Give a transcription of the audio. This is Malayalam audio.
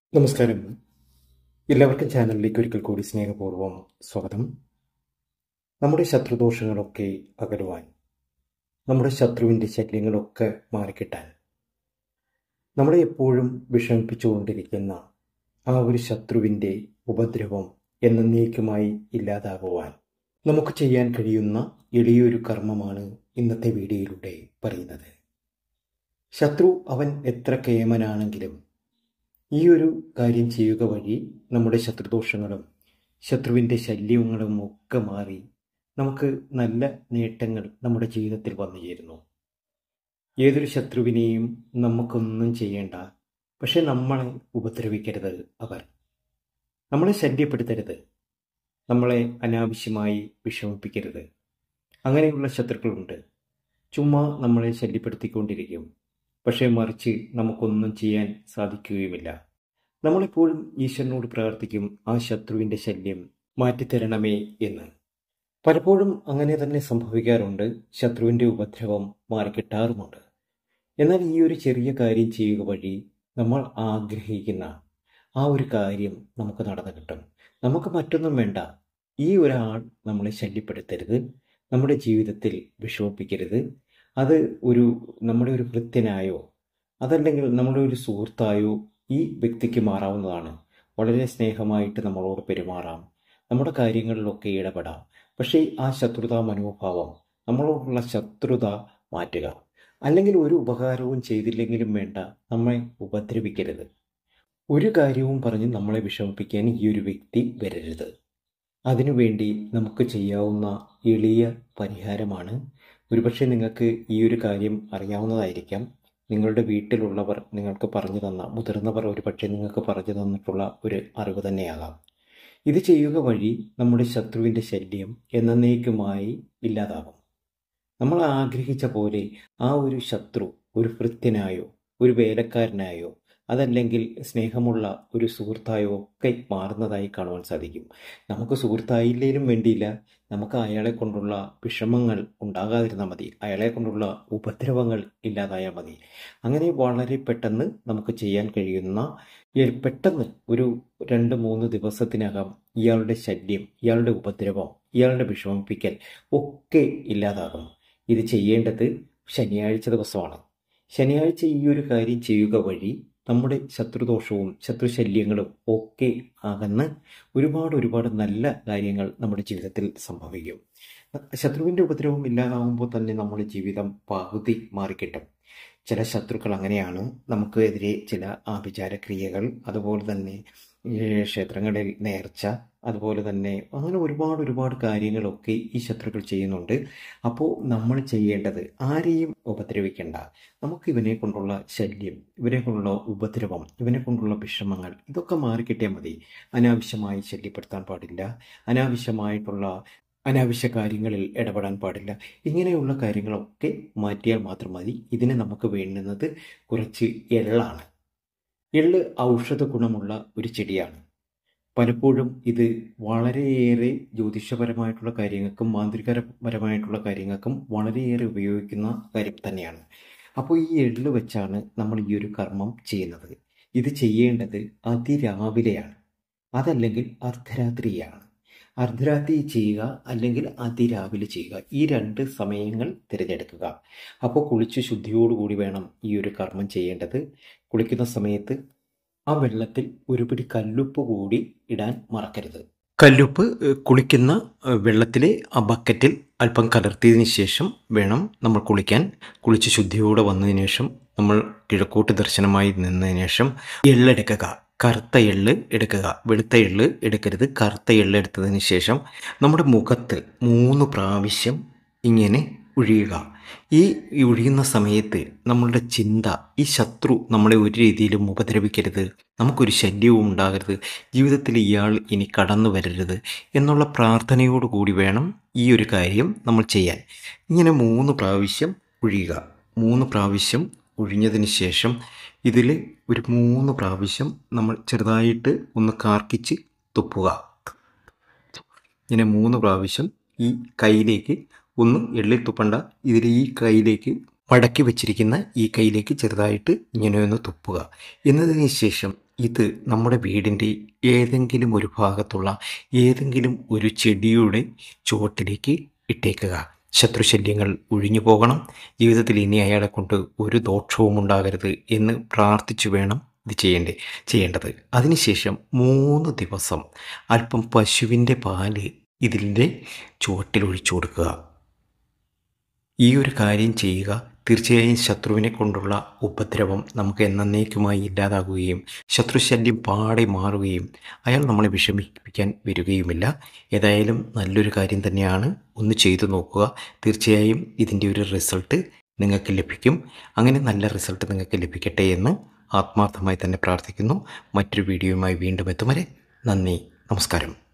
നമസ്കാരം. എല്ലാവർക്കും ചാനലിലേക്ക് ഒരിക്കൽ കൂടി സ്നേഹപൂർവ്വം സ്വാഗതം. നമ്മുടെ ശത്രുദോഷങ്ങളൊക്കെ അകലുവാൻ, നമ്മുടെ ശത്രുവിൻ്റെ ശല്യങ്ങളൊക്കെ മാറിക്കിട്ടാൻ, നമ്മളെ എപ്പോഴും വിഷമിപ്പിച്ചുകൊണ്ടിരിക്കുന്ന ആ ഒരു ശത്രുവിൻ്റെ ഉപദ്രവം എന്നേക്കുമായി ഇല്ലാതാകുവാൻ നമുക്ക് ചെയ്യാൻ കഴിയുന്ന എളിയൊരു കർമ്മമാണ് ഇന്നത്തെ വീഡിയോയിലൂടെ പറയുന്നത്. ശത്രു അവൻ എത്ര കേമനാണെങ്കിലും ഈ ഒരു കാര്യം ചെയ്യുക വഴി നമ്മുടെ ശത്രുദോഷങ്ങളും ശത്രുവിൻ്റെ ശല്യങ്ങളും ഒക്കെ മാറി നമുക്ക് നല്ല നേട്ടങ്ങൾ നമ്മുടെ ജീവിതത്തിൽ വന്നു ചേരുന്നു. ഏതൊരു ശത്രുവിനെയും നമുക്കൊന്നും ചെയ്യേണ്ട, പക്ഷെ നമ്മളെ ഉപദ്രവിക്കരുത്, നമ്മളെ ശല്യപ്പെടുത്തരുത്, നമ്മളെ അനാവശ്യമായി വിഷമിപ്പിക്കരുത്. അങ്ങനെയുള്ള ശത്രുക്കളുണ്ട്. ചുമ്മാ നമ്മളെ ശല്യപ്പെടുത്തിക്കൊണ്ടിരിക്കും, പക്ഷേ മറിച്ച് നമുക്കൊന്നും ചെയ്യാൻ സാധിക്കുകയുമില്ല. നമ്മളെപ്പോഴും ഈശ്വരനോട് പ്രാർത്ഥിക്കും, ആ ശത്രുവിൻ്റെ ശല്യം മാറ്റിത്തരണമേ എന്ന്. പലപ്പോഴും അങ്ങനെ തന്നെ സംഭവിക്കാറുണ്ട്, ശത്രുവിൻ്റെ ഉപദ്രവം മാറിക്കിട്ടാറുമുണ്ട്. എന്നാൽ ഈ ഒരു ചെറിയ കാര്യം ചെയ്യുക വഴി നമ്മൾ ആഗ്രഹിക്കുന്ന ആ ഒരു കാര്യം നമുക്ക് നടന്നു കിട്ടും. നമുക്ക് മറ്റൊന്നും വേണ്ട. ഈ ഒരാൾ നമ്മളെ ശല്യപ്പെടുത്തരുത്, നമ്മുടെ ജീവിതത്തിൽ വിഷമിപ്പിക്കരുത്. അത് നമ്മുടെ ഒരു ഭൃത്യനായോ അതല്ലെങ്കിൽ നമ്മുടെ ഒരു സുഹൃത്തായോ ഈ വ്യക്തിക്ക് മാറാവുന്നതാണ്. വളരെ സ്നേഹമായിട്ട് നമ്മളോട് പെരുമാറാം, നമ്മുടെ കാര്യങ്ങളിലൊക്കെ ഇടപെടാം. പക്ഷേ ആ ശത്രുതാ മനോഭാവം, നമ്മളോടുള്ള ശത്രുത മാറ്റുക. അല്ലെങ്കിൽ ഒരു ഉപകാരവും ചെയ്തില്ലെങ്കിലും വേണ്ട, നമ്മെ ഉപദ്രവിക്കരുത്. ഒരു കാര്യവും പറഞ്ഞ് നമ്മളെ വിഷമിപ്പിക്കാൻ ഈ ഒരു വ്യക്തി വരരുത്. അതിനുവേണ്ടി നമുക്ക് ചെയ്യാവുന്ന എളിയ പരിഹാരമാണ്. ഒരുപക്ഷെ നിങ്ങൾക്ക് ഈ ഒരു കാര്യം അറിയാവുന്നതായിരിക്കാം. നിങ്ങളുടെ വീട്ടിലുള്ളവർ നിങ്ങൾക്ക് പറഞ്ഞു തന്ന, മുതിർന്നവർ ഒരുപക്ഷെ നിങ്ങൾക്ക് പറഞ്ഞു തന്നിട്ടുള്ള ഒരു അറിവ് തന്നെയാകാം. ഇത് ചെയ്യുക വഴി നമ്മുടെ ശത്രുവിൻ്റെ ശല്യം എന്നേക്കുമായി ഇല്ലാതാകും. നമ്മൾ ആഗ്രഹിച്ച പോലെ ആ ഒരു ശത്രു ഒരു ഭൃത്യനായോ ഒരു വേലക്കാരനായോ അതല്ലെങ്കിൽ സ്നേഹമുള്ള ഒരു സുഹൃത്തായോ ഒക്കെ മാറുന്നതായി കാണുവാൻ സാധിക്കും. നമുക്ക് സുഹൃത്തായില്ലേലും വേണ്ടിയില്ല, നമുക്ക് അയാളെ കൊണ്ടുള്ള വിഷമങ്ങൾ ഉണ്ടാകാതിരുന്നാൽ മതി, അയാളെ കൊണ്ടുള്ള ഉപദ്രവങ്ങൾ ഇല്ലാതായാൽ മതി. അങ്ങനെ വളരെ പെട്ടെന്ന് നമുക്ക് ചെയ്യാൻ കഴിയുന്ന, പെട്ടെന്ന് ഒരു 2-3 ദിവസത്തിനകം ഇയാളുടെ ശല്യം, ഇയാളുടെ ഉപദ്രവം, ഇയാളുടെ വിഷമിപ്പിക്കൽ ഒക്കെ ഇല്ലാതാകും. ഇത് ചെയ്യേണ്ടത് ശനിയാഴ്ച ദിവസമാണ്. ശനിയാഴ്ച ഈ ഒരു കാര്യം ചെയ്യുക വഴി നമ്മുടെ ശത്രുദോഷവും ശത്രുശല്യങ്ങളും ഒക്കെ അകന്ന് ഒരുപാട് നല്ല കാര്യങ്ങൾ നമ്മുടെ ജീവിതത്തിൽ സംഭവിക്കും. ശത്രുവിൻ്റെ ഉപദ്രവം ഇല്ലാതാവുമ്പോൾ തന്നെ നമ്മുടെ ജീവിതം പകുതി മാറിക്കിട്ടും. ചില ശത്രുക്കൾ അങ്ങനെയാണ്. നമുക്ക് എതിരെ ചില ആഭിചാരക്രിയകൾ, അതുപോലെ തന്നെ ക്ഷേത്രങ്ങളിൽ നേർച്ച, അതുപോലെ തന്നെ അങ്ങനെ ഒരുപാട് കാര്യങ്ങളൊക്കെ ഈ ശത്രുക്കൾ ചെയ്യുന്നുണ്ട്. അപ്പോൾ നമ്മൾ ചെയ്യേണ്ടത് ആരെയും ഉപദ്രവിക്കേണ്ട. നമുക്ക് ഇവനെ കൊണ്ടുള്ള ശല്യം, ഇവനെ കൊണ്ടുള്ള ഉപദ്രവം, ഇവനെ കൊണ്ടുള്ള വിഷമങ്ങൾ ഇതൊക്കെ മാറിക്കിട്ടിയാൽ മതി. അനാവശ്യമായി ശല്യപ്പെടുത്താൻ പാടില്ല, അനാവശ്യ കാര്യങ്ങളിൽ ഇടപെടാൻ പാടില്ല. ഇങ്ങനെയുള്ള കാര്യങ്ങളൊക്കെ മാറ്റിയാൽ മാത്രം മതി. ഇതിന് നമുക്ക് വേണ്ടുന്നത് കുറച്ച് എള്ളാണ്. എള്ള് ഔഷധ ഗുണമുള്ള ഒരു ചെടിയാണ്. പലപ്പോഴും ഇത് വളരെയേറെ ജ്യോതിഷപരമായിട്ടുള്ള കാര്യങ്ങൾക്കും മാന്ത്രികപരമായിട്ടുള്ള കാര്യങ്ങൾക്കും വളരെയേറെ ഉപയോഗിക്കുന്ന കാര്യം തന്നെയാണ്. അപ്പോൾ ഈ എള്ള് വെച്ചാണ് നമ്മൾ ഈ ഒരു കർമ്മം ചെയ്യുന്നത്. ഇത് ചെയ്യേണ്ടത് അതിരാവിലെയാണ്, അതല്ലെങ്കിൽ അർദ്ധരാത്രിയാണ്. അർദ്ധരാത്രി ചെയ്യുക അല്ലെങ്കിൽ അതിരാവിലെ ചെയ്യുക, ഈ 2 സമയങ്ങൾ തിരഞ്ഞെടുക്കുക. അപ്പോൾ കുളിച്ച് ശുദ്ധിയോടുകൂടി വേണം ഈ ഒരു കർമ്മം ചെയ്യേണ്ടത്. കുളിക്കുന്ന സമയത്ത് ആ വെള്ളത്തിൽ ഒരു പിടി കല്ലുപ്പ് കൂടി ഇടാൻ മറക്കരുത്. കല്ലുപ്പ് കുളിക്കുന്ന വെള്ളത്തിലെ ആ ബക്കറ്റിൽ അല്പം കലർത്തിയതിന് ശേഷം വേണം നമ്മൾ കുളിക്കാൻ. കുളിച്ച് ശുദ്ധിയോടെ വന്നതിന് ശേഷം നമ്മൾ കിഴക്കോട്ട് ദർശനമായി നിന്നതിന് ശേഷം എള്ളെടുക്കുക. കറുത്ത എള്ള് എടുക്കുക, വെളുത്ത എള്ള് എടുക്കരുത്. കറുത്ത എള്ള് എടുത്തതിന് ശേഷം നമ്മുടെ മുഖത്ത് 3 പ്രാവശ്യം ഇങ്ങനെ ഒഴിയുക. ഈ ഒഴിയുന്ന സമയത്ത് നമ്മളുടെ ചിന്ത, ഈ ശത്രു നമ്മളെ ഒരു രീതിയിലും ഉപദ്രവിക്കരുത്, നമുക്കൊരു ശല്യവും ഉണ്ടാകരുത്, ജീവിതത്തിൽ ഇയാൾ ഇനി കടന്നു വരരുത് എന്നുള്ള പ്രാർത്ഥനയോടുകൂടി വേണം ഈ ഒരു കാര്യം നമ്മൾ ചെയ്യാൻ. ഇങ്ങനെ 3 പ്രാവശ്യം ഒഴിയുക. 3 പ്രാവശ്യം ഒഴിഞ്ഞതിന് ശേഷം ഇതിൽ ഒരു 3 പ്രാവശ്യം നമ്മൾ ചെറുതായിട്ട് ഒന്ന് കാർക്കിച്ച് തുപ്പുക. ഇങ്ങനെ 3 പ്രാവശ്യം ഈ കൈയിലേക്ക്, ഒന്ന് എള്ളിൽ തുപ്പണ്ട, ഇതിൽ ഈ കൈയിലേക്ക്, മടക്കി വെച്ചിരിക്കുന്ന ഈ കൈയിലേക്ക് ചെറുതായിട്ട് ഇങ്ങനെ ഒന്ന് തുപ്പുക. എന്നതിന് ശേഷം ഇത് നമ്മുടെ വീടിൻ്റെ ഏതെങ്കിലും ഒരു ഭാഗത്തുള്ള ഏതെങ്കിലും ഒരു ചെടിയുടെ ചുവട്ടിലേക്ക് ഇട്ടേക്കുക. ശത്രുശല്യങ്ങൾ ഒഴിഞ്ഞു പോകണം, ജീവിതത്തിൽ ഇനി അയാളെ കൊണ്ട് ഒരു ദോഷവും ഉണ്ടാകരുത് എന്ന് പ്രാർത്ഥിച്ചു വേണം ഇത് ചെയ്യേണ്ടത്. അതിനുശേഷം 3 ദിവസം അല്പം പശുവിൻ്റെ പാല് ഇതിൻ്റെ ചുവട്ടിൽ ഒഴിച്ചു കൊടുക്കുക. ഈ ഒരു കാര്യം ചെയ്യുക. തീർച്ചയായും ശത്രുവിനെ കൊണ്ടുള്ള ഉപദ്രവം നമുക്ക് എന്നേക്കുമായി ഇല്ലാതാകുകയും ശത്രുശല്യം പാടെ മാറുകയും അയാൾ നമ്മളെ വിഷമിപ്പിക്കാൻ വരികയുമില്ല. ഏതായാലും നല്ലൊരു കാര്യം തന്നെയാണ്. ഒന്ന് ചെയ്തു നോക്കുക. തീർച്ചയായും ഇതിൻ്റെ ഒരു റിസൾട്ട് നിങ്ങൾക്ക് ലഭിക്കും. അങ്ങനെ നല്ല റിസൾട്ട് നിങ്ങൾക്ക് ലഭിക്കട്ടെ എന്ന് ആത്മാർത്ഥമായി തന്നെ പ്രാർത്ഥിക്കുന്നു. മറ്റൊരു വീഡിയോയുമായി വീണ്ടും എത്തും വരെ നന്ദി, നമസ്കാരം.